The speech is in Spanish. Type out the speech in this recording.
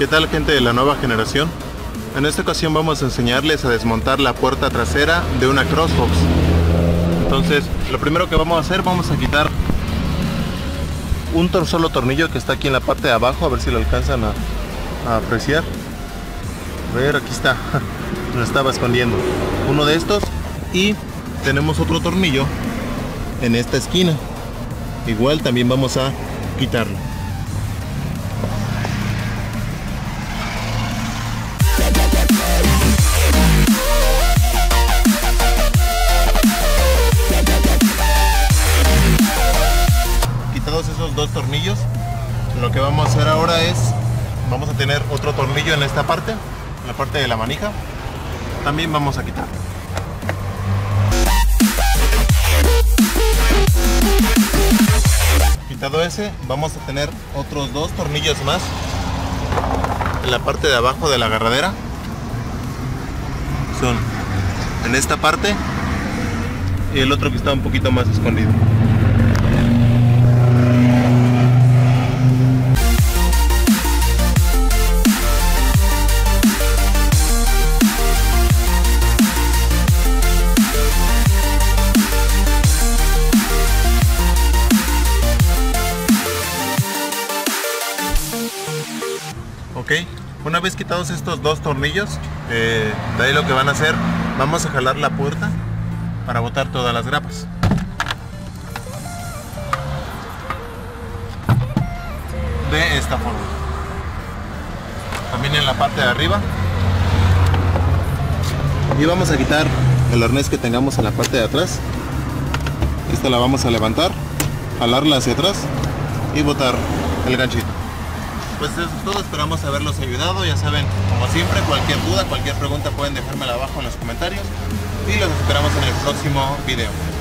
¿Qué tal, gente de la nueva generación? En esta ocasión vamos a enseñarles a desmontar la puerta trasera de una CrossFox. Entonces, lo primero que vamos a hacer, vamos a quitar un solo tornillo que está aquí en la parte de abajo, a ver si lo alcanzan a apreciar. A ver, aquí está, lo estaba escondiendo. Uno de estos, y tenemos otro tornillo en esta esquina. Igual también vamos a quitarlo. Quitados esos dos tornillos, lo que vamos a hacer ahora es, vamos a tener otro tornillo en esta parte, en la parte de la manija. También vamos a quitar. Quitado ese, vamos a tener otros dos tornillos más en la parte de abajo de la agarradera. Son en esta parte y el otro que está un poquito más escondido. Ok, una vez quitados estos dos tornillos, de ahí lo que van a hacer, vamos a jalar la puerta para botar todas las grapas. De esta forma. También en la parte de arriba. Y vamos a quitar el arnés que tengamos en la parte de atrás. Esta la vamos a levantar, jalarla hacia atrás y botar el ganchito. Pues eso es todo, esperamos haberlos ayudado. Ya saben, como siempre, cualquier duda, cualquier pregunta pueden dejármela abajo en los comentarios y los esperamos en el próximo video.